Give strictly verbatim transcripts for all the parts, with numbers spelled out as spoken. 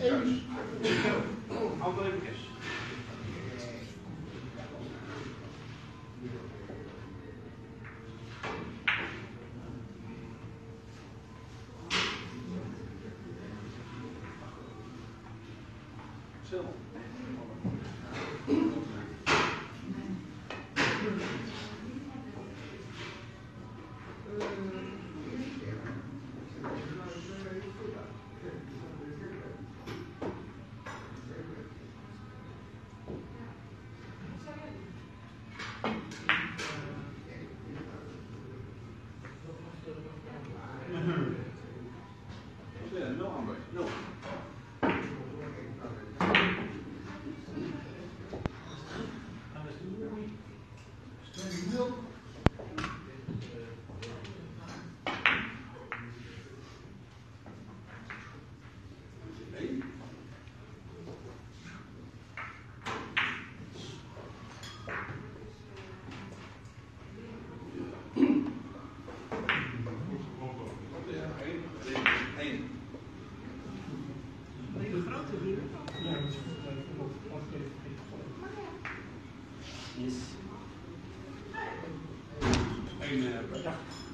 thuis. Andere even. Zo. Yes. Eén, uh, ja.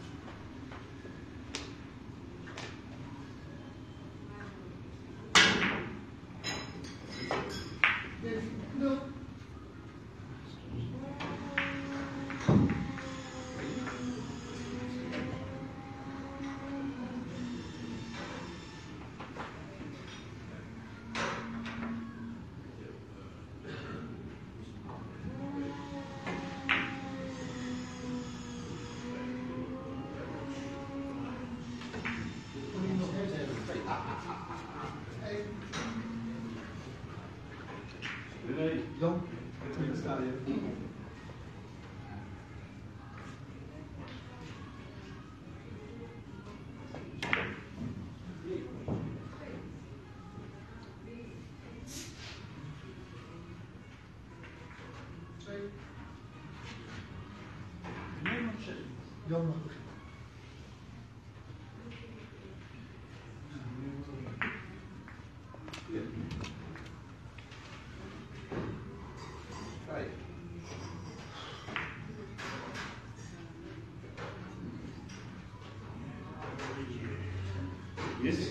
No. Nee, Jan, daar sta je. Jan mag beginnen. Yes.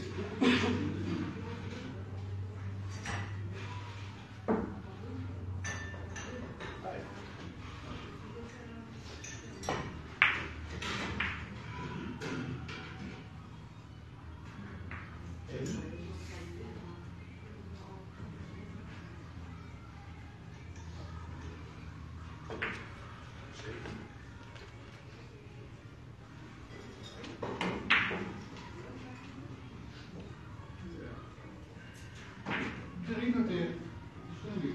Drie noteren. Sorry.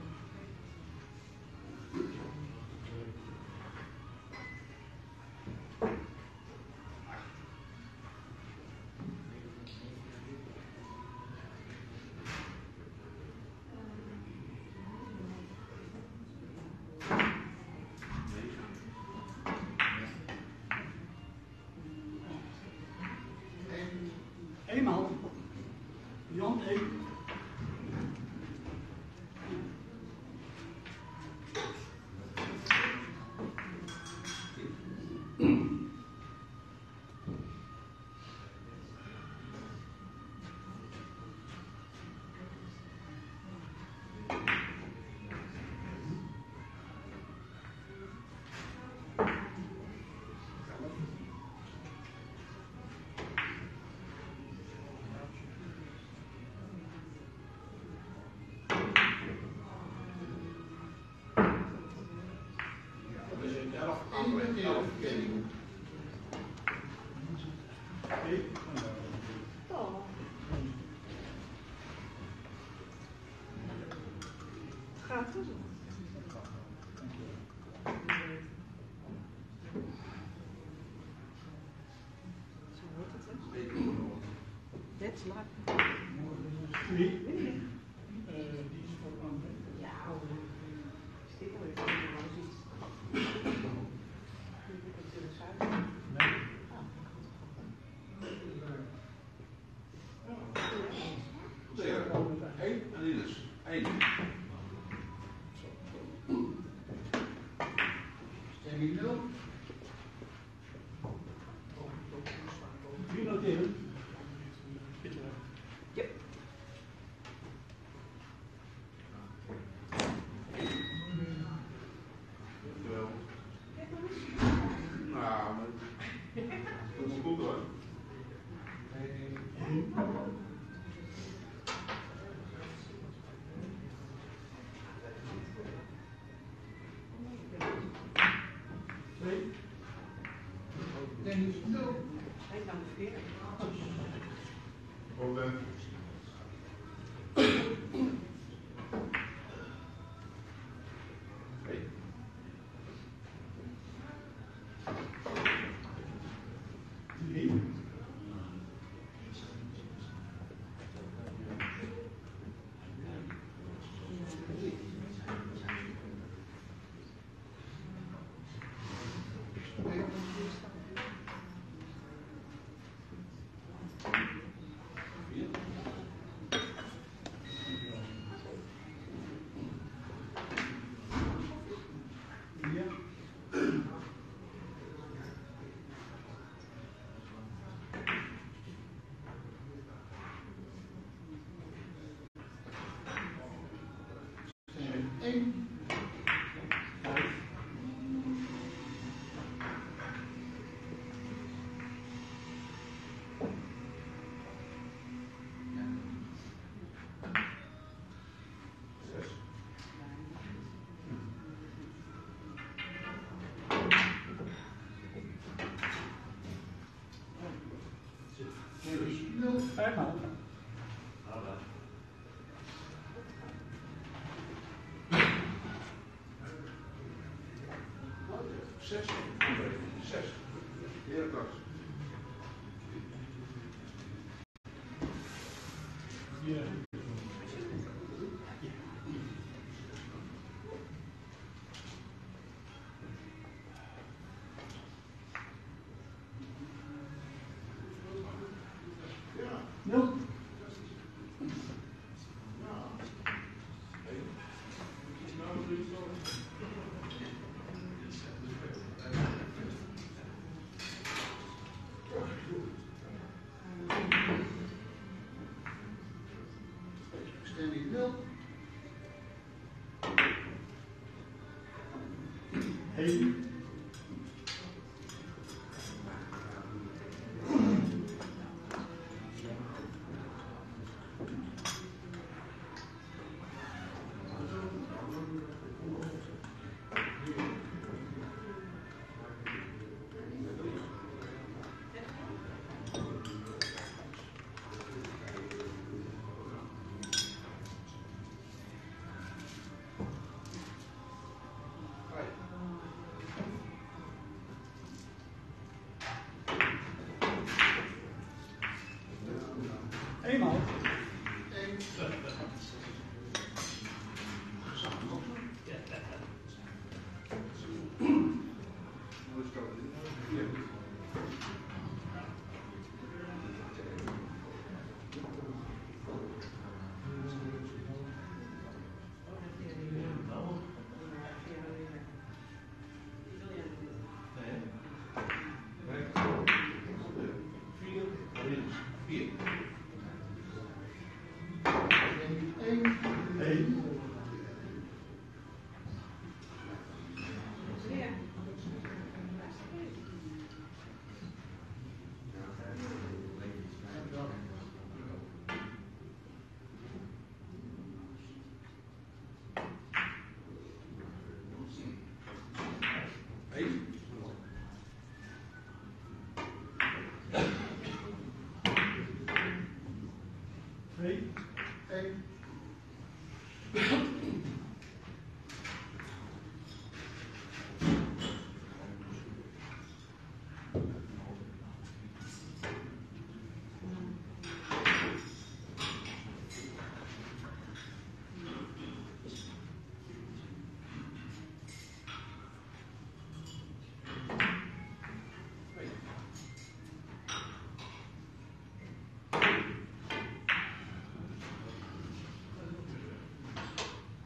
Eenmaal. Jan één. Oh. Gaat het? Zo hoort het, hè? Net slaap. Nee. Die is voor André. Ja, stikkel heeft er wel iets. Nee. één. Stemming nul. drie noteren. Yep. Dankjewel. Nou, maar dat is goed hoor. twee. Stemming nul. Hij kan de veer. Probleem. drie. één. Zes. Nul. Vijfmaal. Zes. Zes. Hele klas. vier. nul. Stemming nul. één. Eenmaal. één. Vier. één. één. één. twee. één.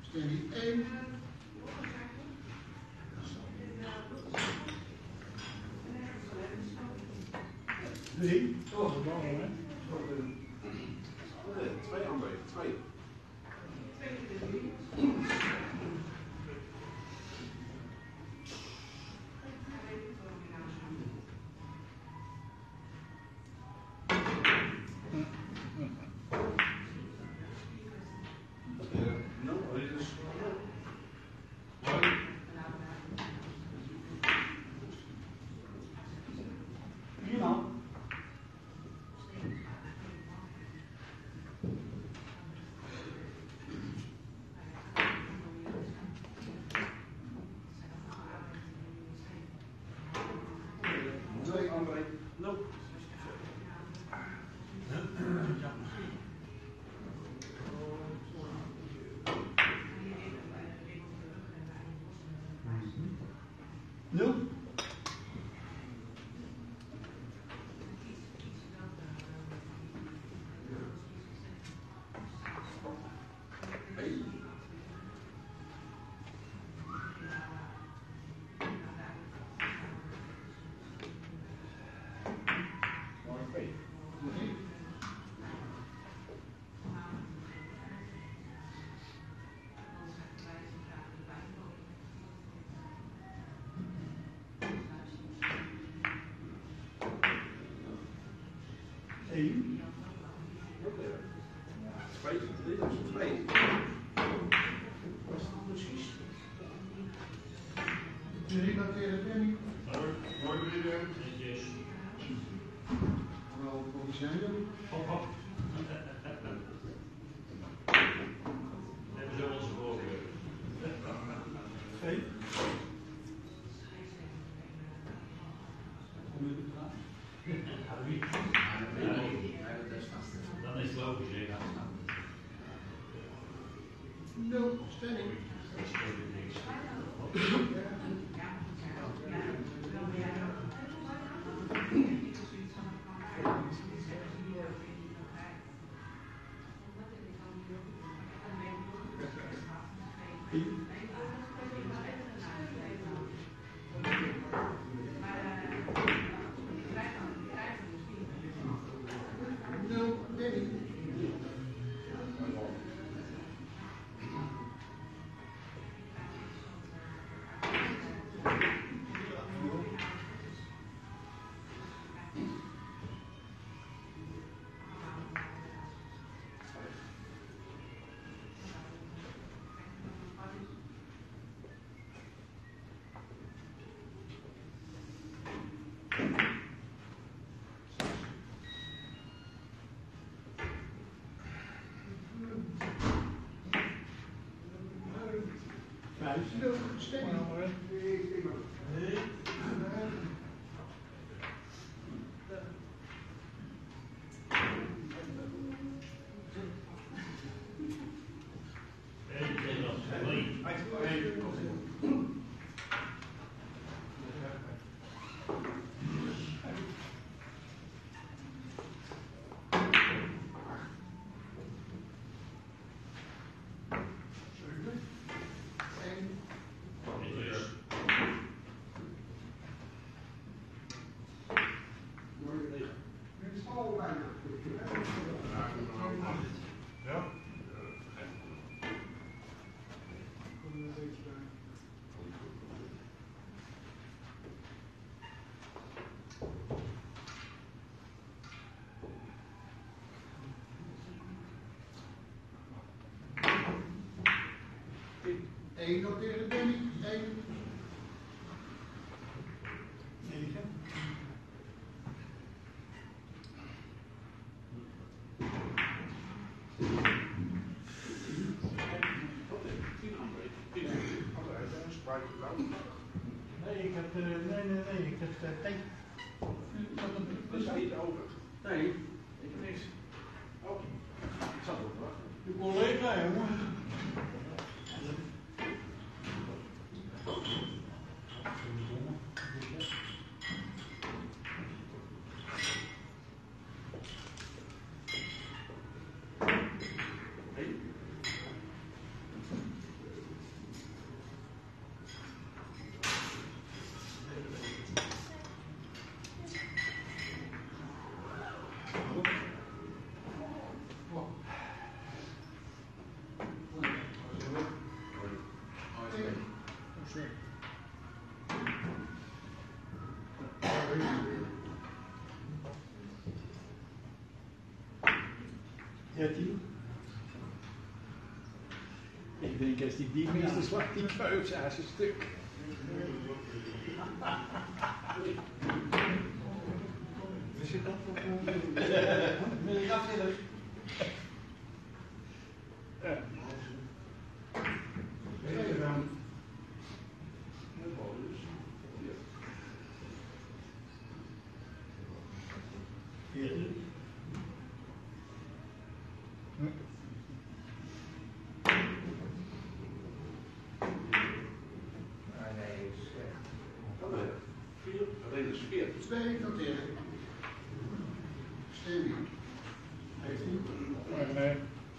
Stanley één. Drie. Oh, dat was hè. Nee, twee André, twee. Driemaal. Twee André. Nul. Nul. Eén. Twee, drie, dat is twee. Wat is het precies? Jullie noteren Danny. Mooi weer. Netjes. Wel, wat zijn jullie? Hop, hop. Hebben ze onze voorkeur. Twee. Kom je de vraag? Ja, wie? Dan is het logisch, hè? Nul, Stanley. Dat scheelt niks. Tien. Nul, Danny. Vijf. Nul, Stanley. Eén, twee, dat is twee. Eén. Netjes. Nu is het al bijna. Ja. Eén noteren Danny. Eén. Negen. Nee, ik heb, uh, nee, nee, nee, ik heb uh, thee. Dat is niet over. Nee, Ik heb niks. Oh, ik zat erop wachten. de collega, jongen. dertien. Ik denk als die die mist, dan slaat die keus aan zijn stuk. Zit dat op wil je dat willen? Ja. veertien. Alleen is veertien. Twee noteren. Stevie. vijftien. Nee.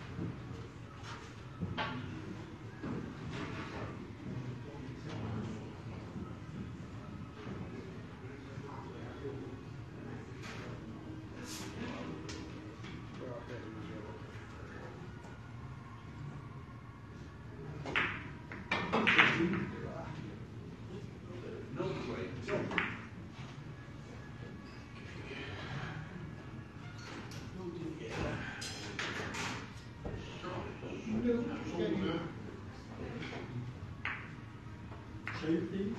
zeventien.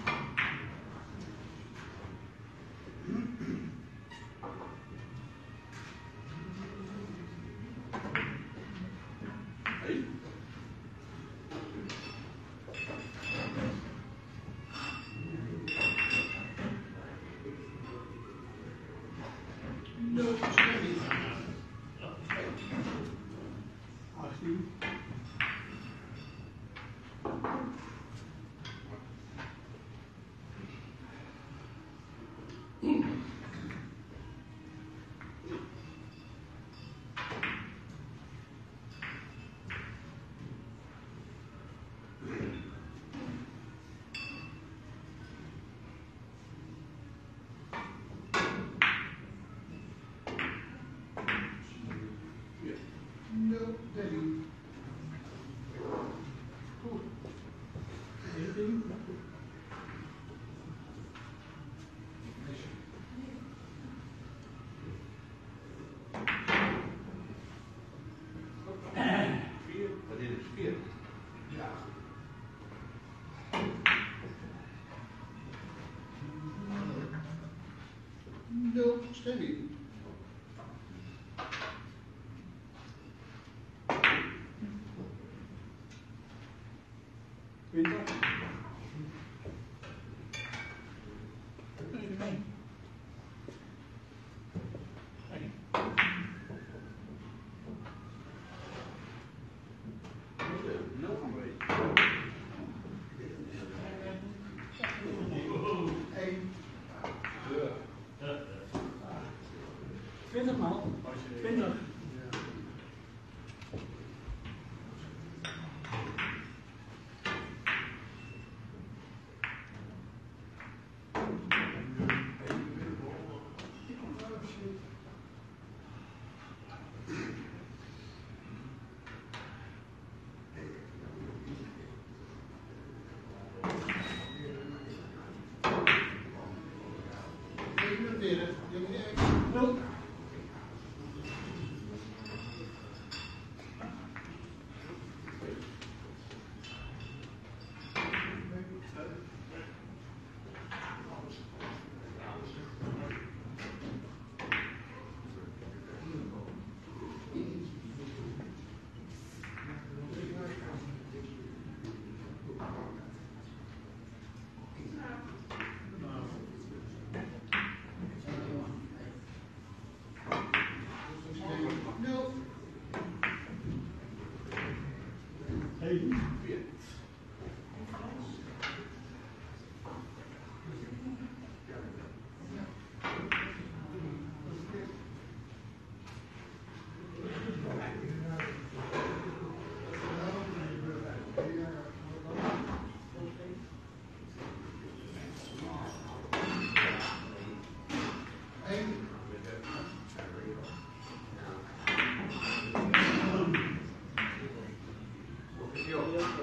Hey. Nul, Stevie. achttien. Nul, dertien. negentien. Vier. Wat is het? Vier. Ja. Nul, Stevie. twintig. Nul van weet. één. twintig man. twintig. Even noteren. Jullie één. nul. Nul. één. Vier. één. Joh.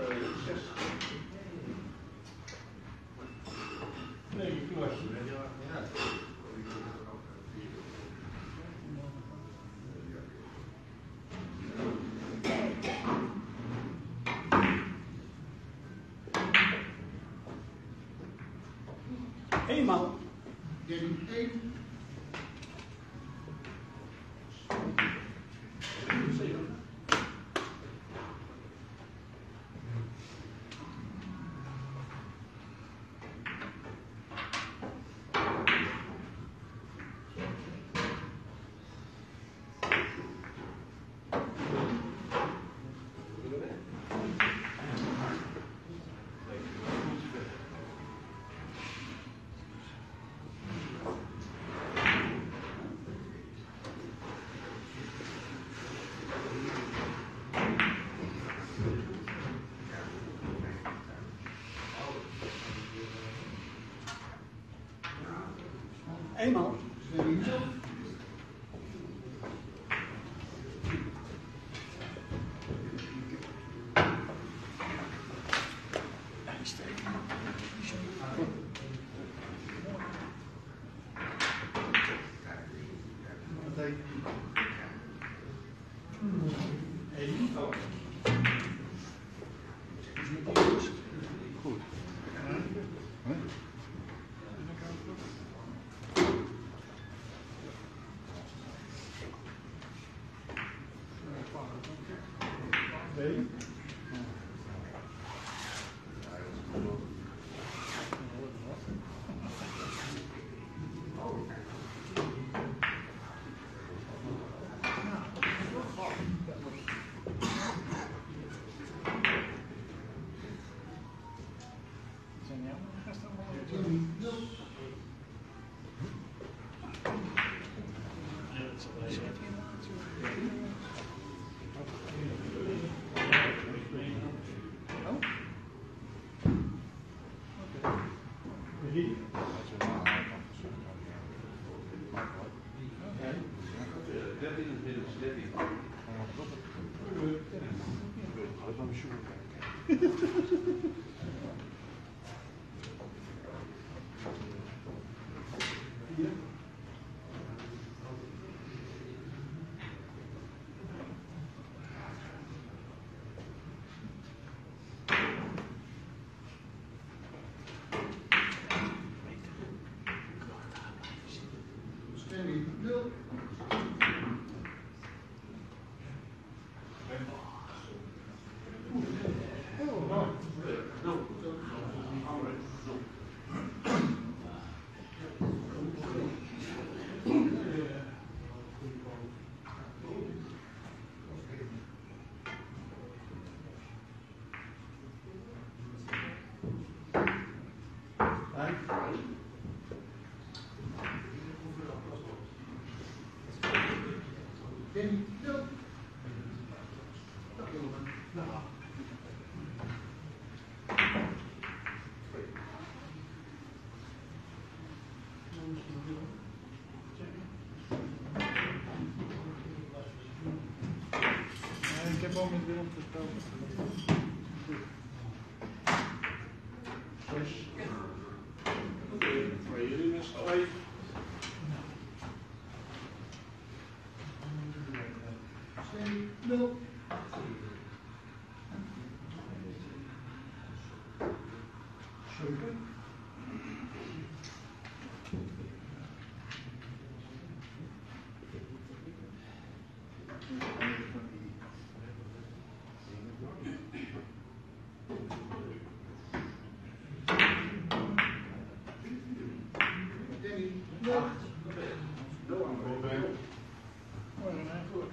Eenmaal. Danny één. Eenmaal. Danny nul. Goed. Nee. Danny nul. Drie. dertien in het midden is dertien. Vier. Danny nul. Danny nul. Ik heb al met Willem gesproken. Zes. Twee jullie met z'n twee. Danny nul. Zeven. Danny nul. Oh, nee, goed.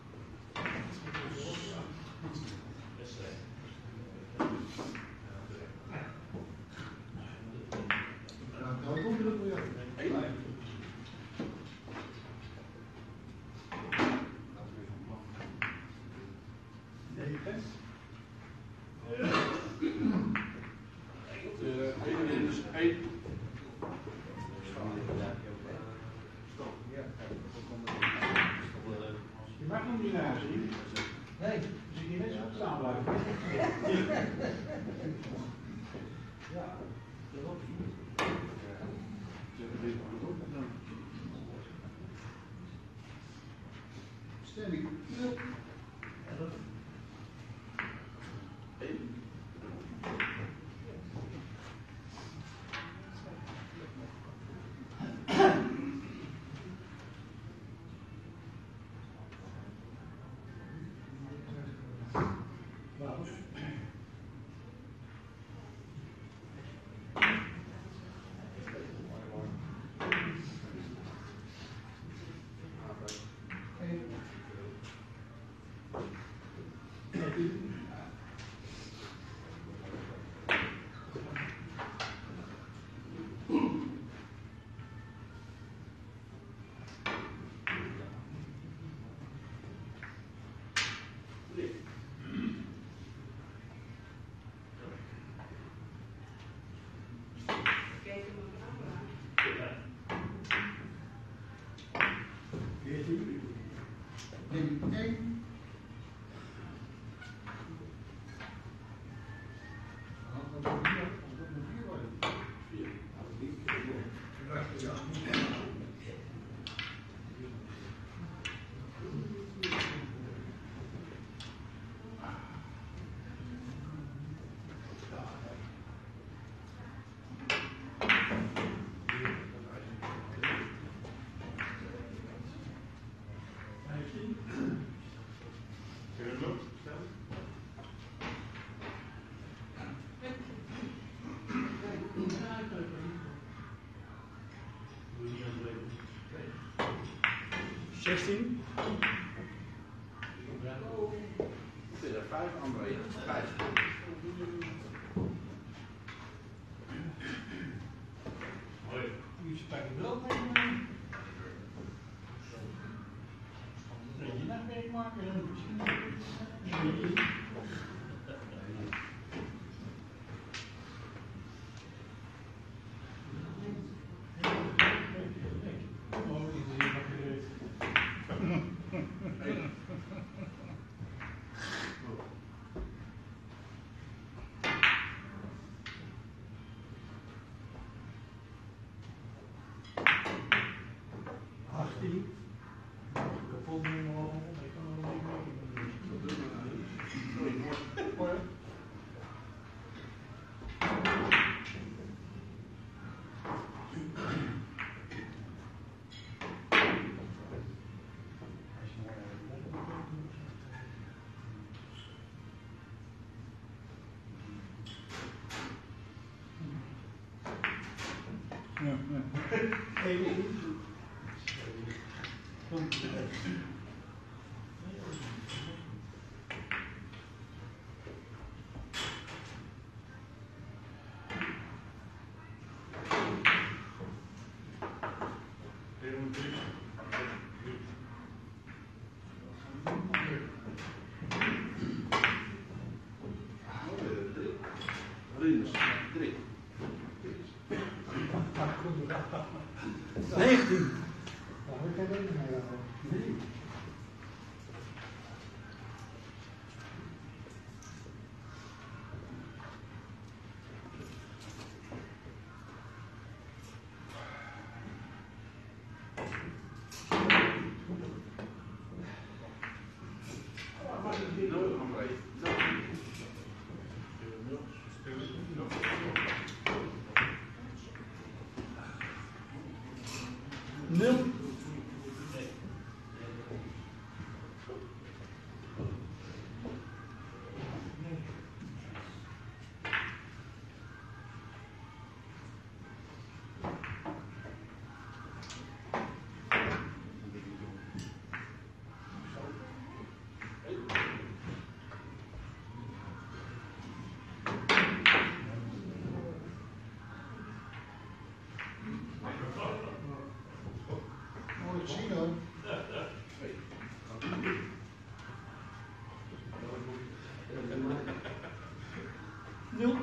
Nou, nou komt er ook weer. Negen. één is één. Je mag nog niet naar zien. Nee. Dus je net zo goed staan blijven. Ja. Danny nul. twaalf. Danny één. Dat moet vier worden. Vier. Kunnen we nog stellen? Doe niet aan het leven. zestien. Dit is er vijf, André. Vijf. Hoi. Moet je pakken brood meenemen. Dat je nachtwerk maken. achttien. Kapot nemen al. Ik kan er niet mee. Hoor. Even. Komt Rinus. Drie. negentien. Nou, ik heb er niet meer over. drie. Nul, André. Nul. nul. Mooi zien hoor. nul.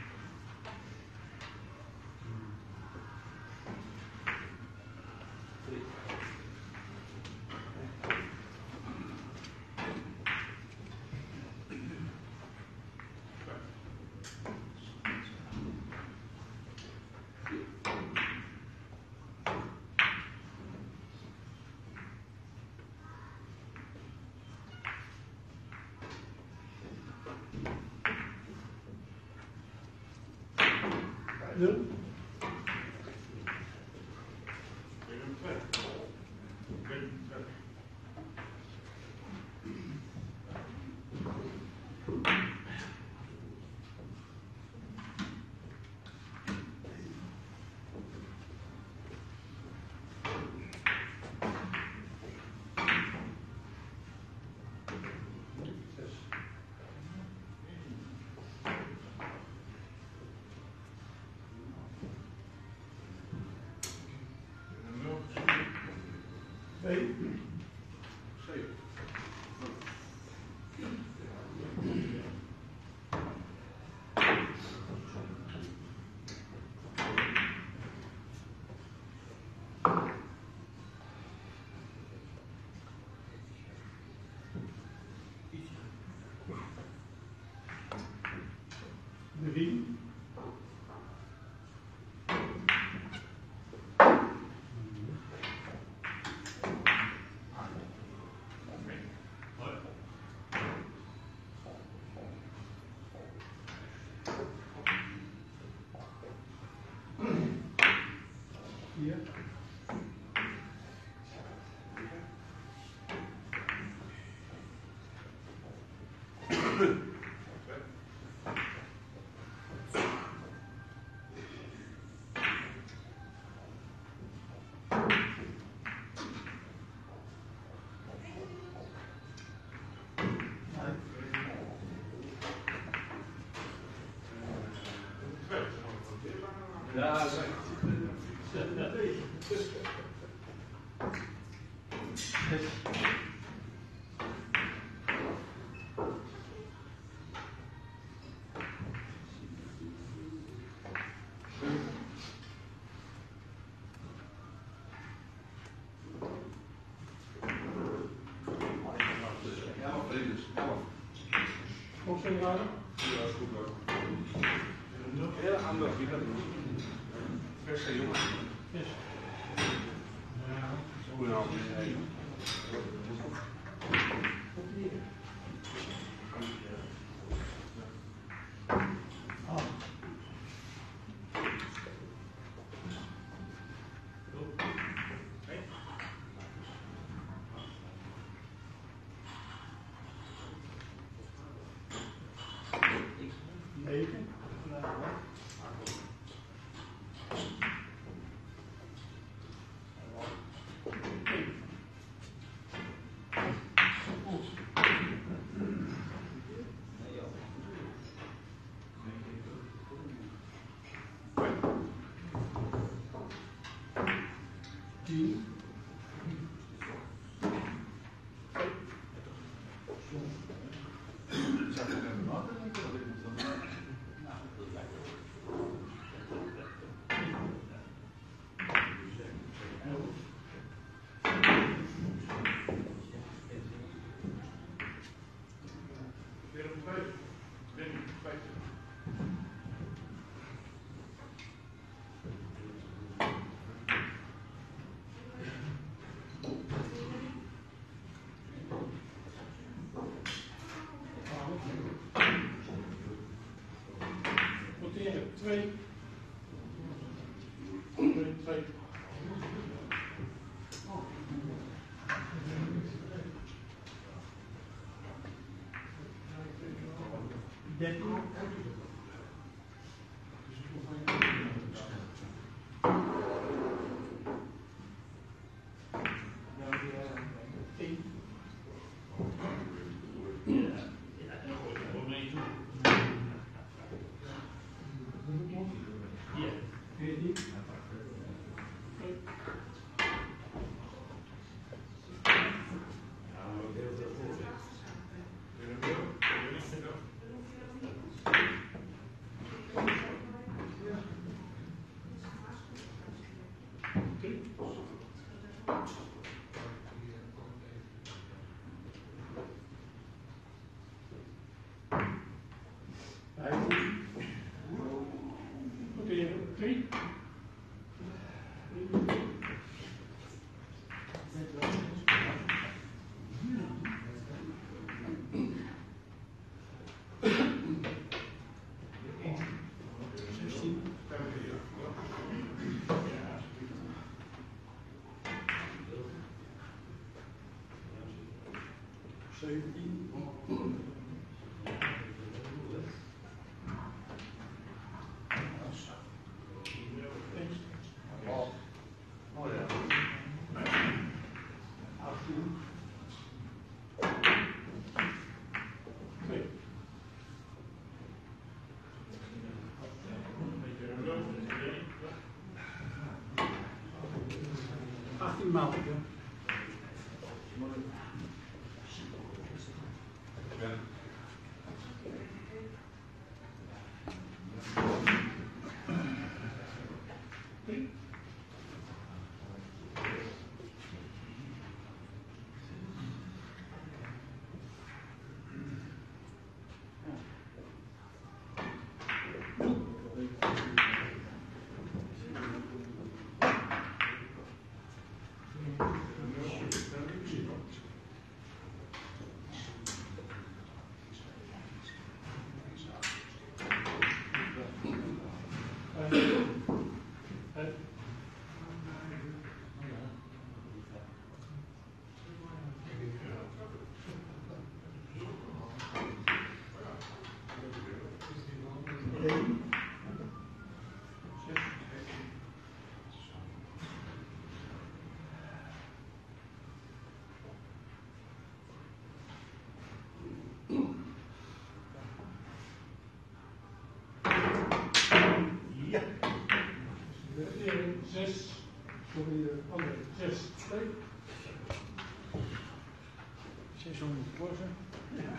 nul. Drie. Vier. Ja, zeker. Ja, maar vrienden, elf. Opstelling houden. Ja, is goed hoor. Hele aandacht, wie dat doet. Verse jongen. Yes. Hoe nou? Nee. Ah. Negen. Tien. Noteren. Twee. Twee. Twee. Dertien. Tien. Veertien. Vijftien. Noteren. Drie. Zestien. Zeventien. Oh ja. achttien. Twee. achttien maal. Ja. Drie. één. Zes. Ja. Zes. Sorry, uh, andere. Zes. Twee. zeshonderd klassen. Ja.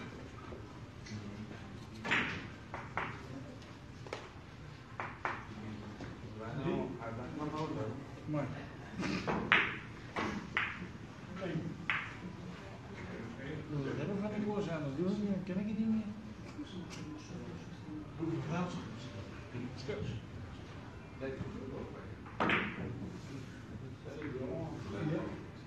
Maar. Nee. Dat hebben we van de koers aan, dat doen we niet, ken ik het niet meer. Hoeveel gaat het? Stuks. Ja.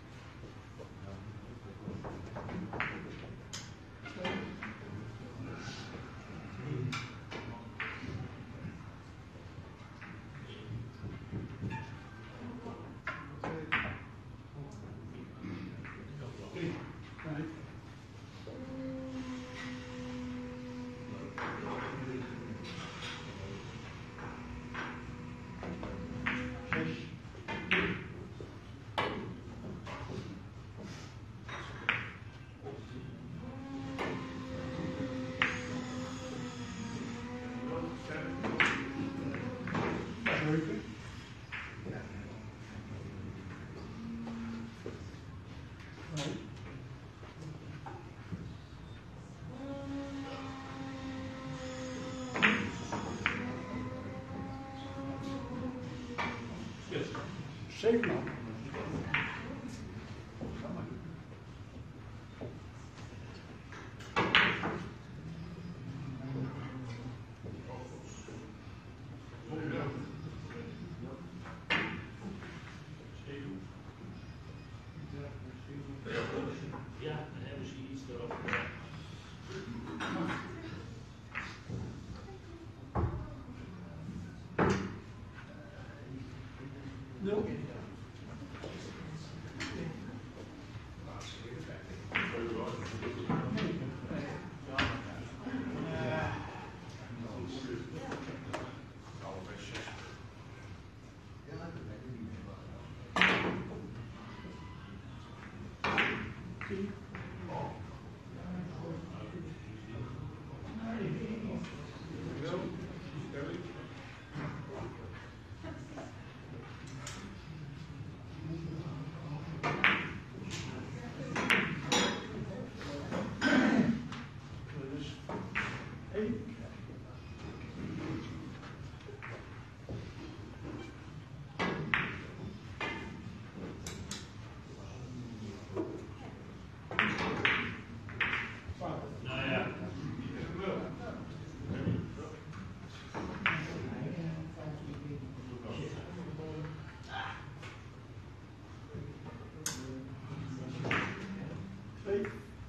Zeven man. Ja, dan hebben ze iets erop. Nul. Nou ja. Twee.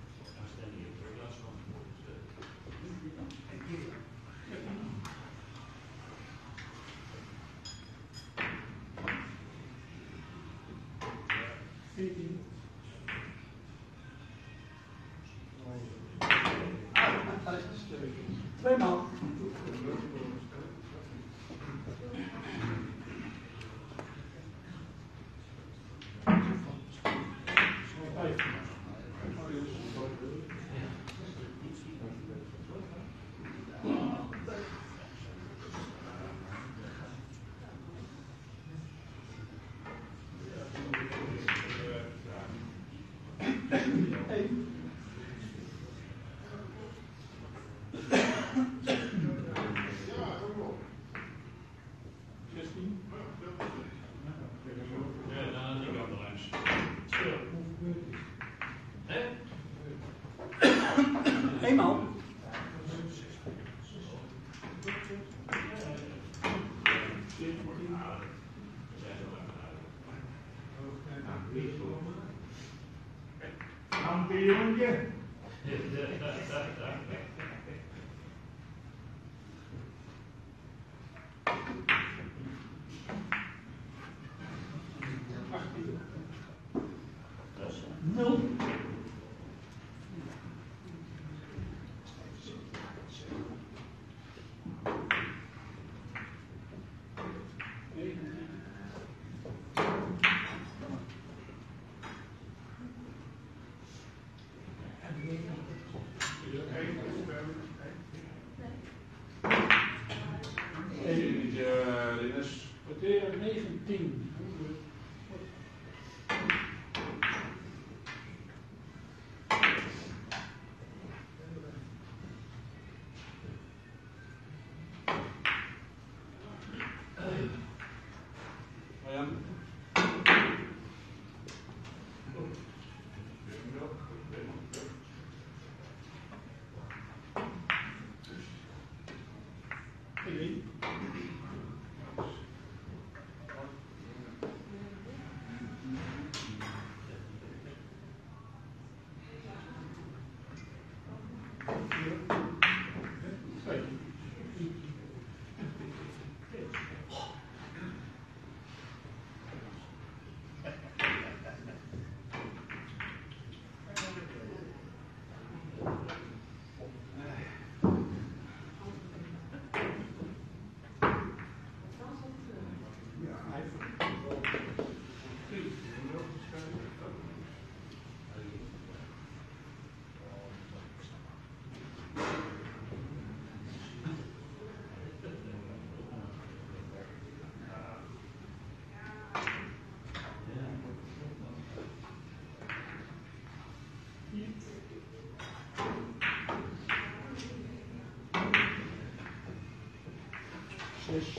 Veertien. Twee maal. Vijf. Eén. tien. Zes.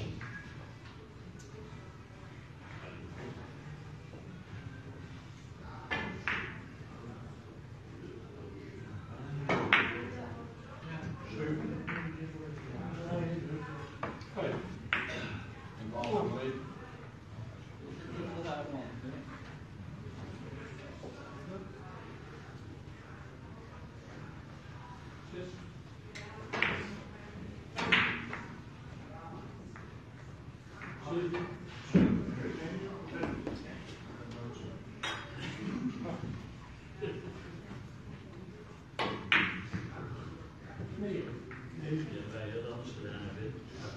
Zeven. Vijf. Zes. Ja, wij hadden anders gedaan hebben.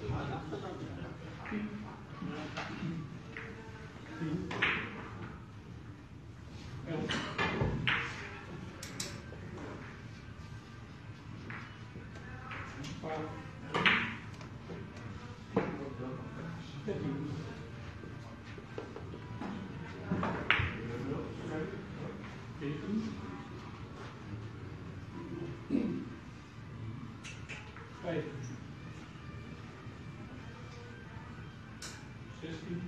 zestien,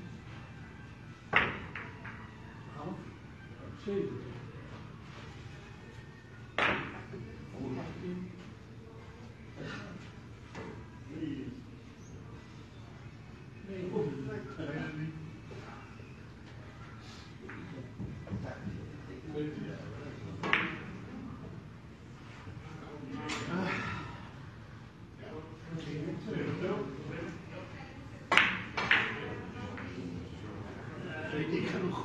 zevenentien, achttien, negentien, weet ik genoeg.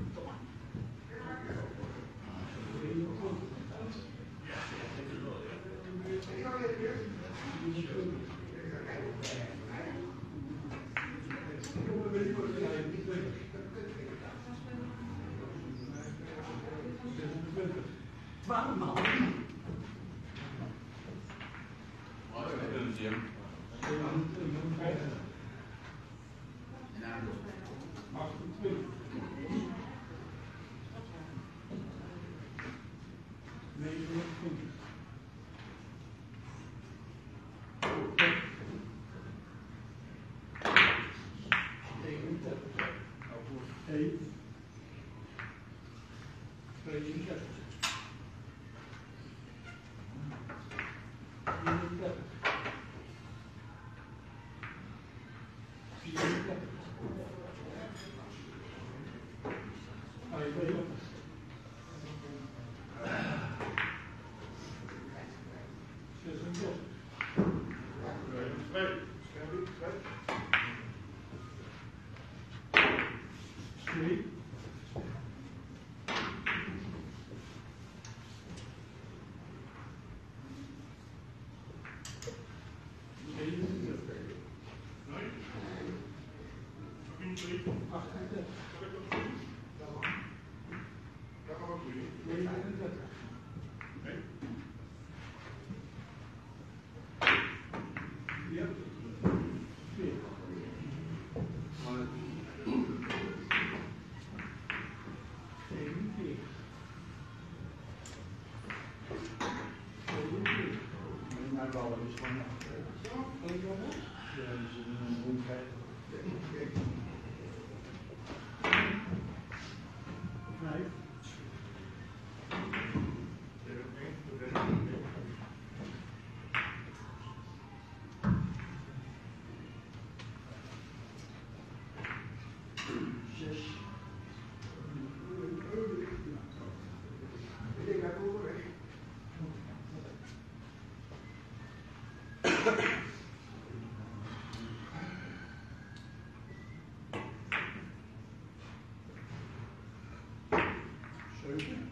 Twaalf man. achtentwintig. negenentwintig. eenendertig. één. tweeëndertig. drieëndertig. vierendertig. vijfendertig. zesendertig. twee. achtendertig. negenendertig. Ja. veertig. ballen is gewoon nog. Kan je wel goed? Ja, die zullen een boel krijgen. Nee. Zes. Ik ga over weg. Zeven.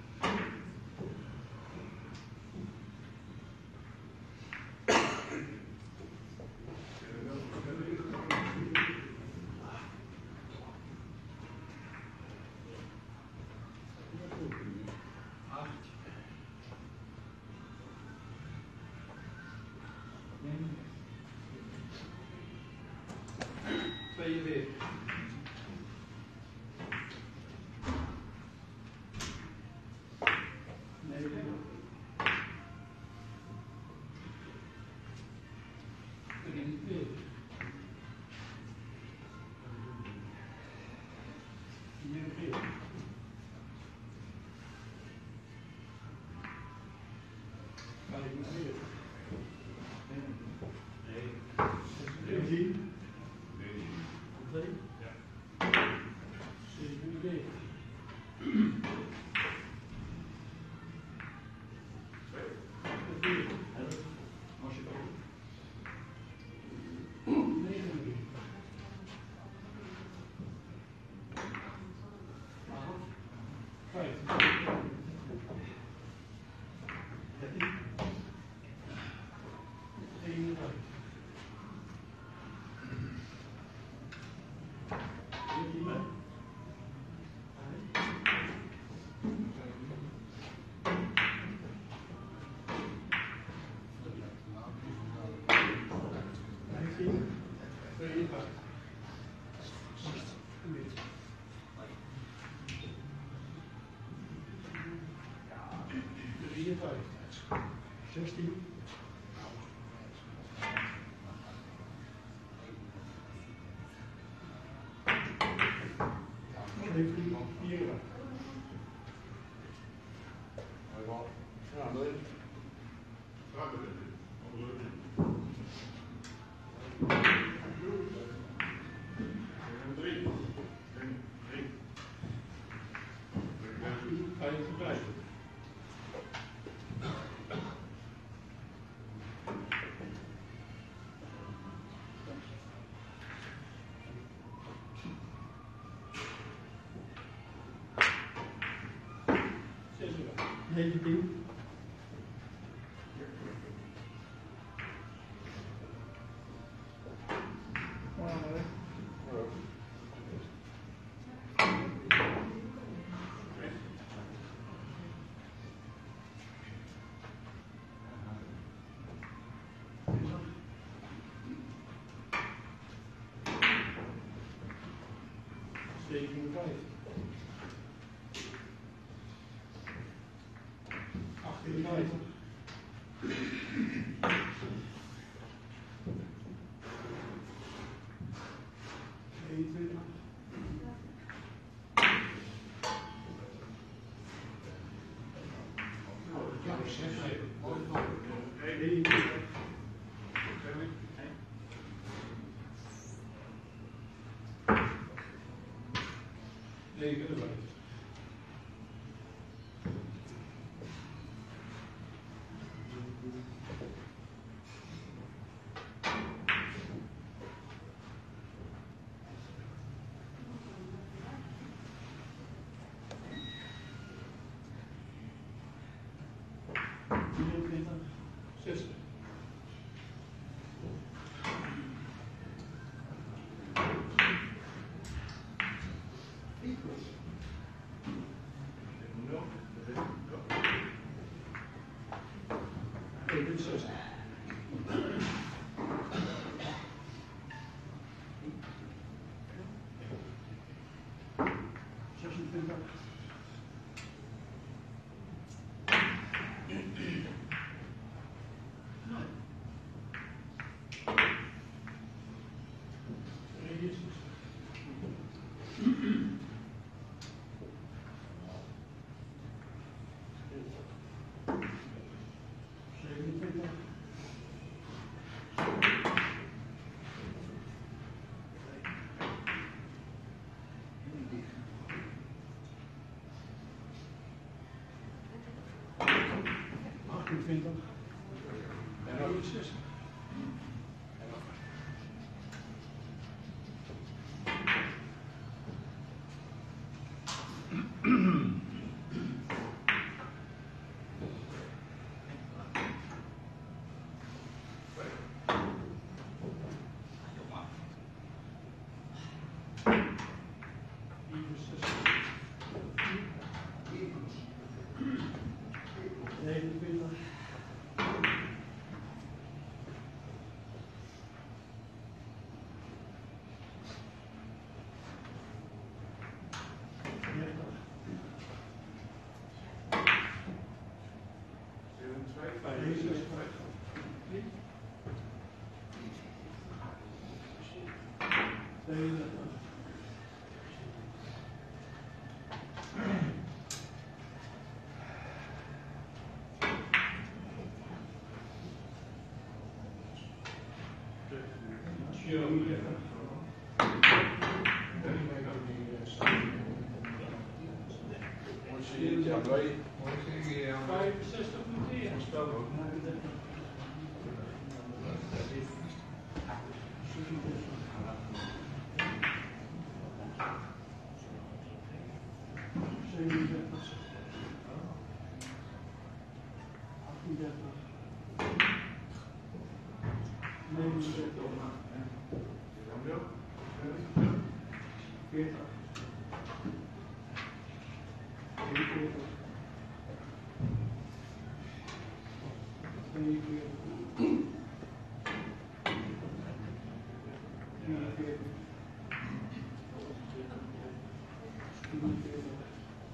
Acht. Tweeënveertig. Negen. Drieënveertig. Vierenveertig. Vijfenveertig. Zestien. Twee. Zevenenveertig. Veertig. Als je het ook. Negenenveertig. Vijftien. Dertien. eenenvijftig. veertien. vijftien. tweeënvijftig. drieënvijftig. zestien. zeventien. vierenvijftig. Ja, leuk. Drie. Drie. vijfenvijftig. negentien. zevenenvijftig. achtenvijftig. tweeëntwintig. Ja, zes. eenentwintig. negenenvijftig. vierentwintig. zestig. eenentwintig. En nog zestig. negenentwintig. vijfenzestig noteren. Spel ook. zevenendertig. achtendertig. negenendertig. veertig. eenenveertig. tweeënveertig. drieënveertig. vierenveertig.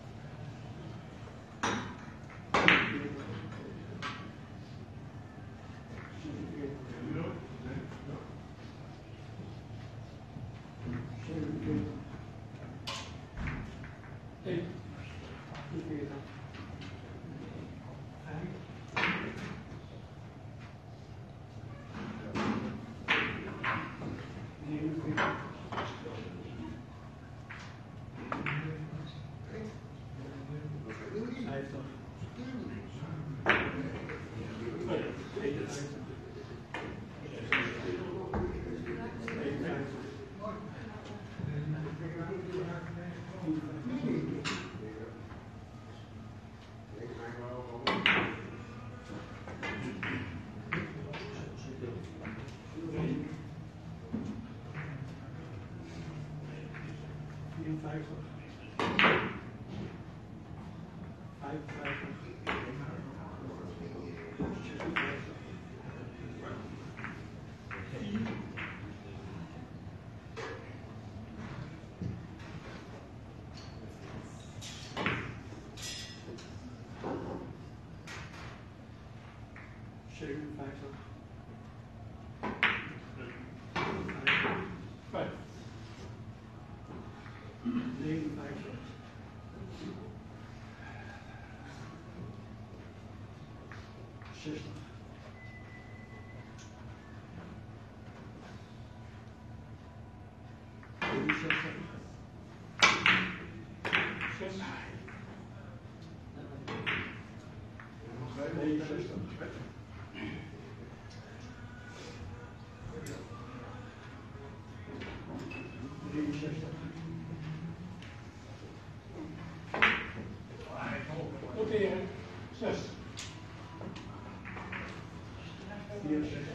vijfenvijftig. vijfenvijftig. zevenenvijftig. Vijf. negenenvijftig. zestig. eenenzestig. Zes. negenenzestig. drieënzestig. Noteren. Zes. vierenzestig.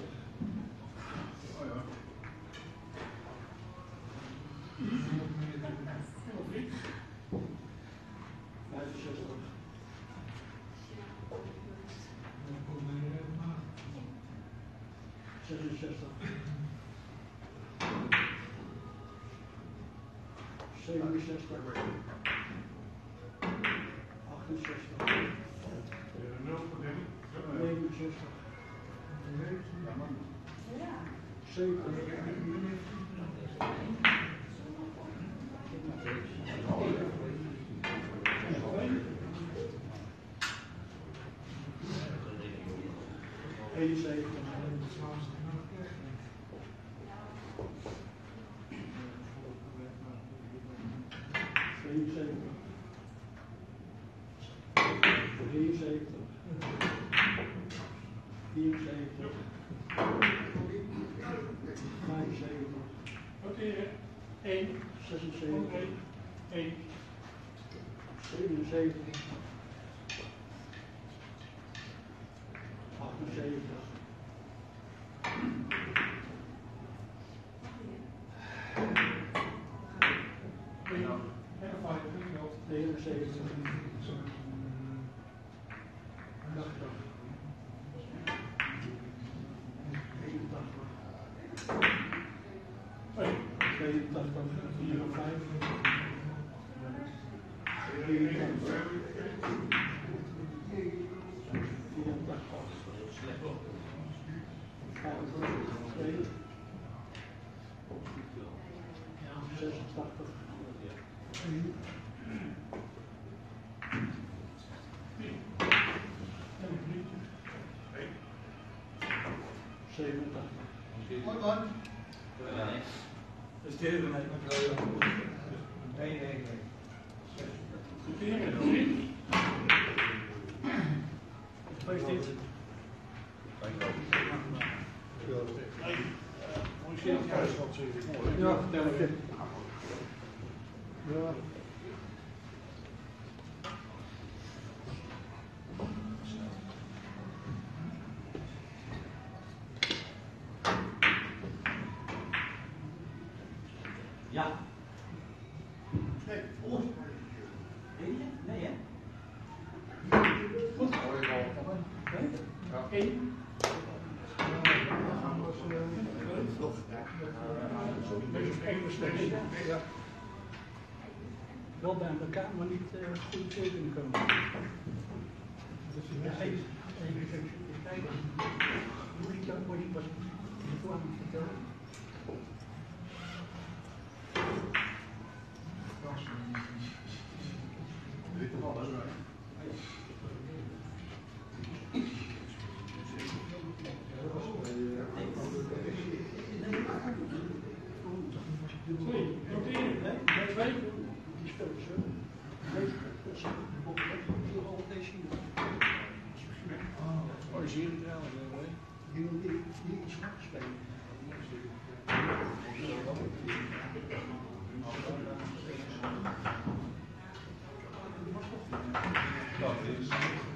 vijfenzestig. zesenzestig. zevenenzestig. achtenzestig. negenenzestig. eenenzeventig. tweeënzeventig. drieënzeventig. vijfenzeventig. Noteren. één, zesenzeventig. één, zevenenzeventig. achtenzeventig. negenenzeventig. tweeëntachtig, vierenvijftig, vierentachtig, vijfentachtig, zesentachtig, zevenentachtig. Wat dan? Dat is de hele tijd. Nee, nee, nee. Noteren. Wat is dit? Mooi zin. Ja, dank je. Ja. Ja. Nee. Oh. Weet je? Nee, hè? Goed. Hoor je al. Ja. Eén. Eén steeds. Ja. Wel bij elkaar, maar niet uh, goed zeker kunnen komen. Dat is een hele sensitiviteit. Moet ik dat maar niet was voor me vertellen. Twee. Noteren. Twee. Die speelt zo. Deze is op deze Oh, dat is hier trouwens. die wil die die iets zwart spelen. Dat is.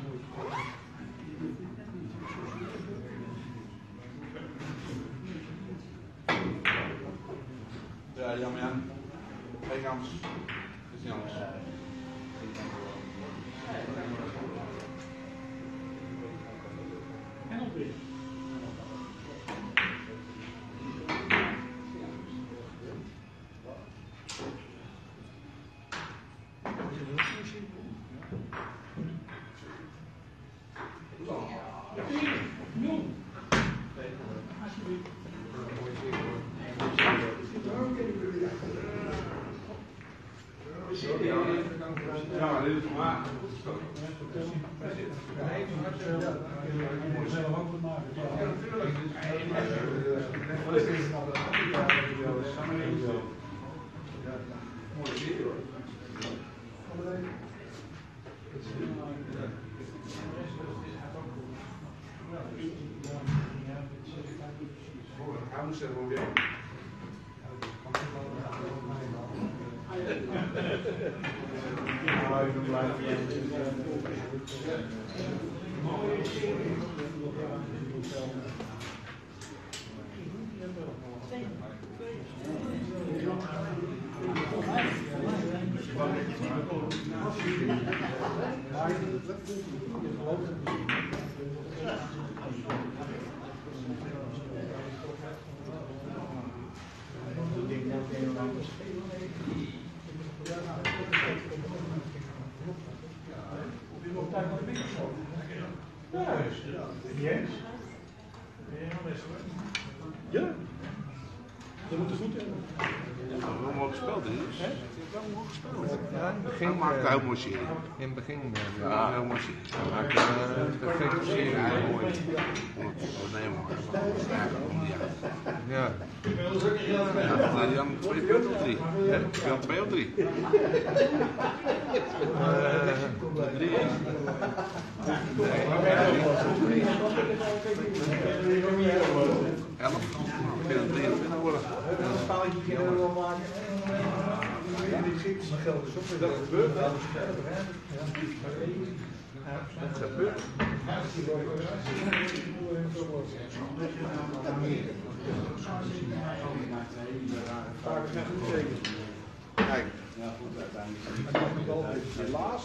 Ja, jammer Jan. Geen kans. Dat is niet anders. En op weer. Nul. Alsjeblieft. Ja, dit is maar. Hij moest er gewoon weer. Jens? Ja. Dat moet er goed hebben. Ja, wel mooi gespeeld, hè? Ja, wel mooi gespeeld. Ja, in het begin, Hij maakt uh, een heel mooi serie. in het begin uh, Ja, heel mooi serie. hij maakte uh, een perfecte serie. Ja, mooi. Ondernemer. Ja, Ja. Ja, Jan twee punten of drie? Hè? Jan twee of drie? Uh, drie is. Elf. Ik vind het drieëntwintig worden. Een spelletje kunnen we wel maken. Dat gebeurt wel. Dat gebeurt. Kijk. Helaas.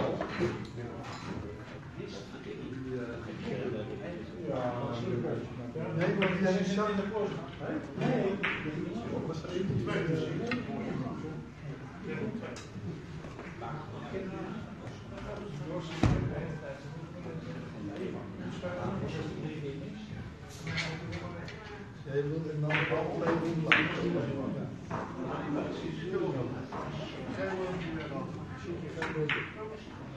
Nee, maar die is zo in de post. Nee. Jij wil in een bal leven.